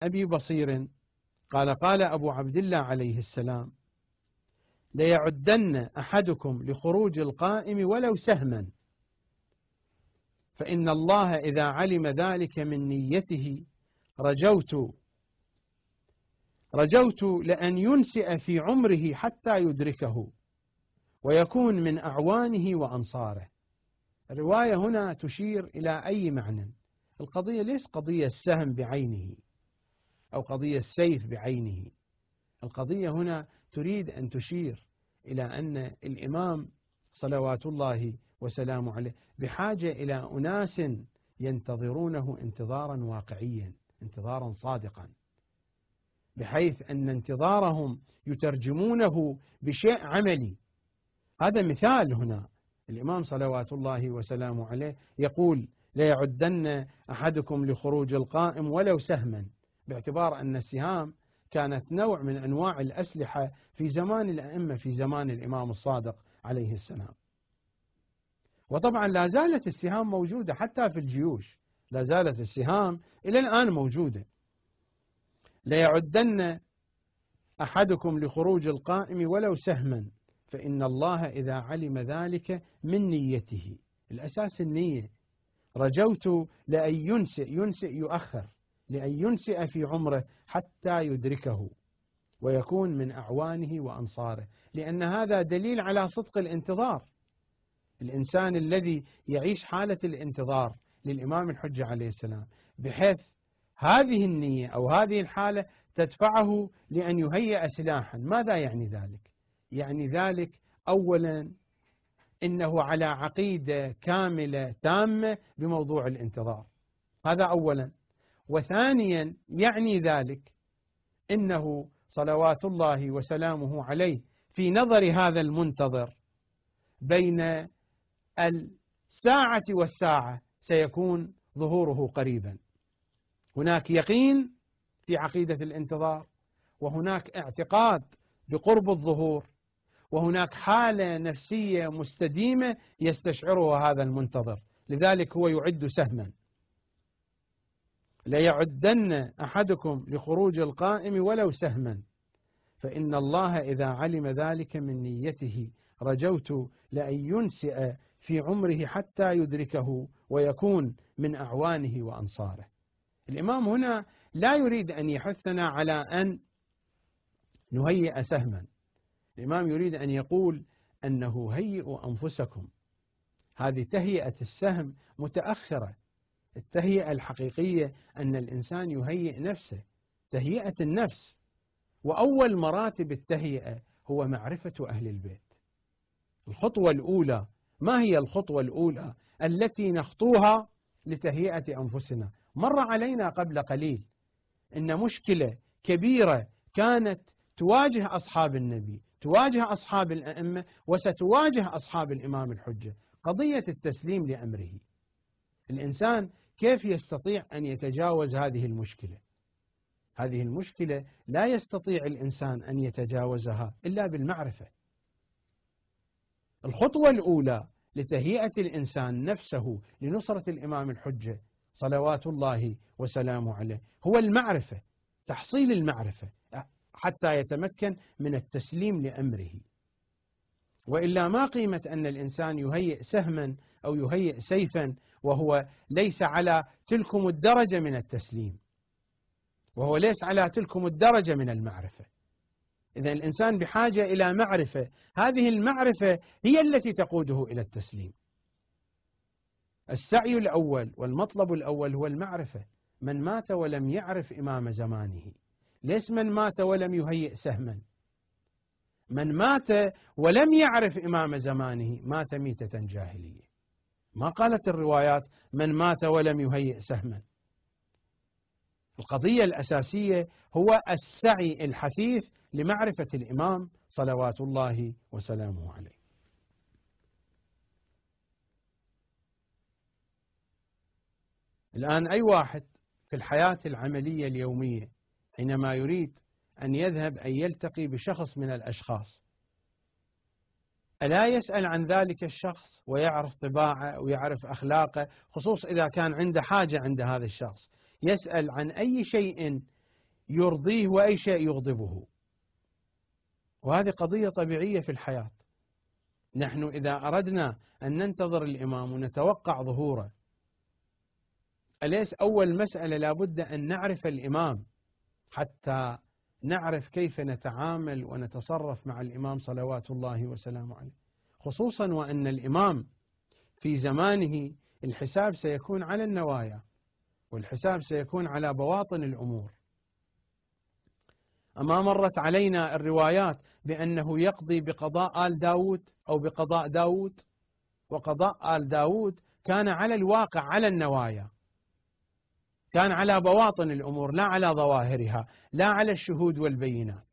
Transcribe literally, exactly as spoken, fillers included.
أبي بصير قال قال أبو عبد الله عليه السلام: ليعدن أحدكم لخروج القائم ولو سهما، فإن الله إذا علم ذلك من نيته رجوت رجوت لأن ينسئ في عمره حتى يدركه ويكون من أعوانه وأنصاره. الرواية هنا تشير إلى أي معنى؟ القضية ليس قضية السهم بعينه أو قضية السيف بعينه، القضية هنا تريد أن تشير إلى أن الإمام صلوات الله وسلامه عليه بحاجة إلى أناس ينتظرونه انتظارا واقعيا، انتظارا صادقا، بحيث أن انتظارهم يترجمونه بشيء عملي. هذا مثال هنا. الإمام صلوات الله وسلامه عليه يقول: ليعدن أحدكم لخروج القائم ولو سهما، باعتبار أن السهام كانت نوع من أنواع الأسلحة في زمان الأئمة، في زمان الإمام الصادق عليه السلام. وطبعا لا زالت السهام موجودة حتى في الجيوش، لا زالت السهام إلى الآن موجودة. ليعدن أحدكم لخروج القائم ولو سهما، فإن الله إذا علم ذلك من نيته، الأساس النية. رجوت لأن ينسئ، ينسئ يؤخر، لأن ينسئ في عمره حتى يدركه ويكون من أعوانه وأنصاره، لأن هذا دليل على صدق الانتظار. الإنسان الذي يعيش حالة الانتظار للإمام الحجة عليه السلام، بحيث هذه النية أو هذه الحالة تدفعه لأن يهيئ سلاحا. ماذا يعني ذلك؟ يعني ذلك أولا إنه على عقيدة كاملة تامة بموضوع الانتظار، هذا أولا. وثانيا يعني ذلك إنه صلوات الله وسلامه عليه في نظر هذا المنتظر بين الساعة والساعة سيكون ظهوره قريبا. هناك يقين في عقيدة الانتظار، وهناك اعتقاد بقرب الظهور، وهناك حالة نفسية مستديمة يستشعرها هذا المنتظر، لذلك هو يعد سهما. ليعدن أحدكم لخروج القائم ولو سهما، فإن الله إذا علم ذلك من نيته رجوت لأن ينسئ في عمره حتى يدركه ويكون من أعوانه وأنصاره. الإمام هنا لا يريد أن يحثنا على أن نهيئ سهما، الإمام يريد أن يقول أنه هيئوا أنفسكم. هذه تهيئة السهم متأخرة. التهيئة الحقيقية أن الإنسان يهيئ نفسه، تهيئة النفس. وأول مراتب التهيئة هو معرفة أهل البيت. الخطوة الأولى، ما هي الخطوة الأولى التي نخطوها لتهيئة أنفسنا؟ مر علينا قبل قليل إن مشكلة كبيرة كانت تواجه أصحاب النبي، تواجه أصحاب الأئمة، وستواجه أصحاب الإمام الحجة، قضية التسليم لأمره. الإنسان كيف يستطيع أن يتجاوز هذه المشكلة؟ هذه المشكلة لا يستطيع الإنسان أن يتجاوزها إلا بالمعرفة. الخطوة الأولى لتهيئة الإنسان نفسه لنصرة الإمام الحجة صلوات الله وسلامه عليه هو المعرفة، تحصيل المعرفة حتى يتمكن من التسليم لأمره. وإلا ما قيمة أن الإنسان يهيئ سهما أو يهيئ سيفا وهو ليس على تلكم الدرجة من التسليم، وهو ليس على تلكم الدرجة من المعرفة. إذا الإنسان بحاجة إلى معرفة، هذه المعرفة هي التي تقوده إلى التسليم. السعي الأول والمطلب الأول هو المعرفة. من مات ولم يعرف إمام زمانه، ليس من مات ولم يهيئ سهما. من مات ولم يعرف إمام زمانه مات ميتة جاهلية. ما قالت الروايات من مات ولم يهيئ سهما. القضية الأساسية هو السعي الحثيث لمعرفة الإمام صلوات الله وسلامه عليه. الآن أي واحد في الحياة العملية اليومية حينما يريد أن يذهب أن يلتقي بشخص من الأشخاص، ألا يسأل عن ذلك الشخص ويعرف طباعه ويعرف أخلاقه، خصوص إذا كان عنده حاجة عند هذا الشخص؟ يسأل عن أي شيء يرضيه وأي شيء يغضبه. وهذه قضية طبيعية في الحياة. نحن إذا أردنا أن ننتظر الإمام ونتوقع ظهوره، أليس أول مسألة لابد أن نعرف الإمام حتى نعرف كيف نتعامل ونتصرف مع الإمام صلوات الله وسلامه عليه، خصوصا وأن الإمام في زمانه الحساب سيكون على النوايا، والحساب سيكون على بواطن الأمور. أما مرت علينا الروايات بأنه يقضي بقضاء آل داود أو بقضاء داود، وقضاء آل داود كان على الواقع على النوايا، كان على بواطن الأمور لا على ظواهرها، لا على الشهود والبينات.